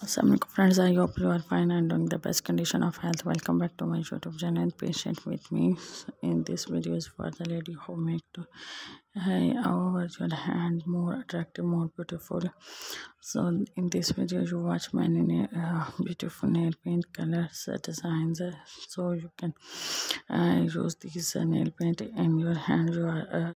Assalamualaikum friends, I hope you are fine and doing the best condition of health. Welcome back to my YouTube channel. Patient with me. In this video is for the lady who make to our your hand more attractive, more beautiful. So in this video you watch many beautiful nail paint colors, designs. So you can use these nail paint in your hand. You are